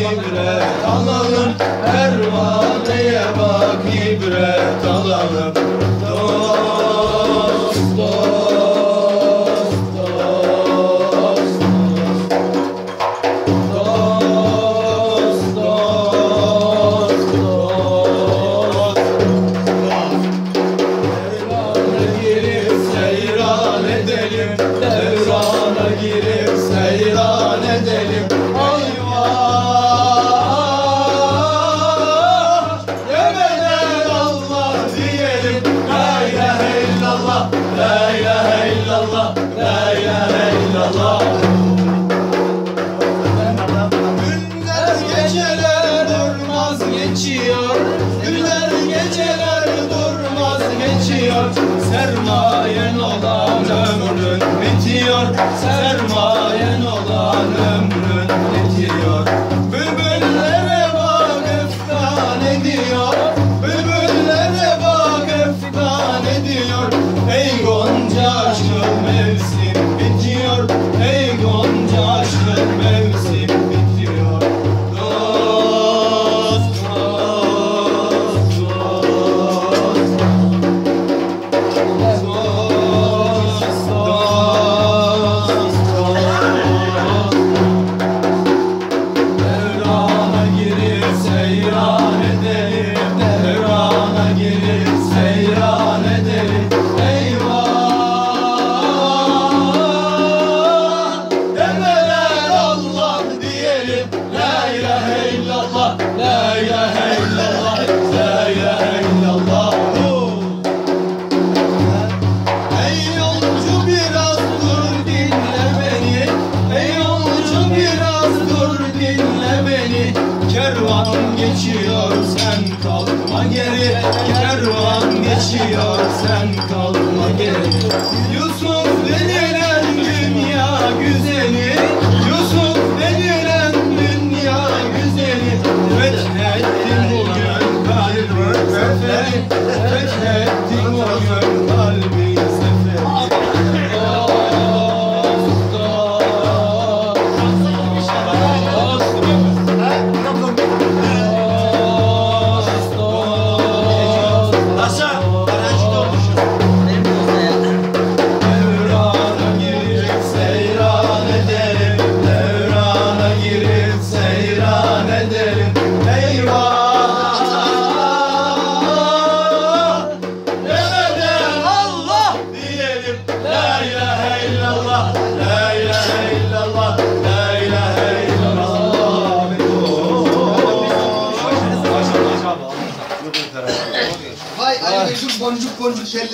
ibret alalım, pervaneye bak ibret alalım. Dost, dost, dost, dost, dost, dost. Devrana girip seyran edelim, devrana girip seyran edelim. Yemeden Allah diyelim. La ilahe illallah, la ilahe illallah, la ilahe illallah. Günler geceler durmaz geçiyor, günler geceler durmaz geçiyor. Sermayen olan ömrün bitiyor, sermayen olan ömrün bitiyor. Bülbüllere bak efkan ediyor, bülbüllere bak efkan ediyor. Ey Gonca aşkım mevsim bitiyor, ey Gonca aşkım mevsim bitiyor. Dost, dost, dost, dost, dost. Devrana girip seyran edelim, devrana girip seyran edelim. Demeden Allah diyelim. La ilahe illallah, la ilahe illallah, la ilahe illallah. Ey yolcu biraz dur dinle beni, ey yolcu biraz dur dinle beni. Kervan geçiyor sen kalma geri, kervan geçiyor sen kalma geri. Yusuf denilen dünya güzeli, Yusuf denilen dünya güzeli. Fethettin bugün kalbi seferi, fethettin bugün kalbi seferi. Devrana girip seyran edelim, devrana girip seyran edelim. Eyvah! Demeden Allah diyelim. La ilahe illallah, la ilahe illallah, la ilahe illallah. Vay ay boncuk boncuk telli.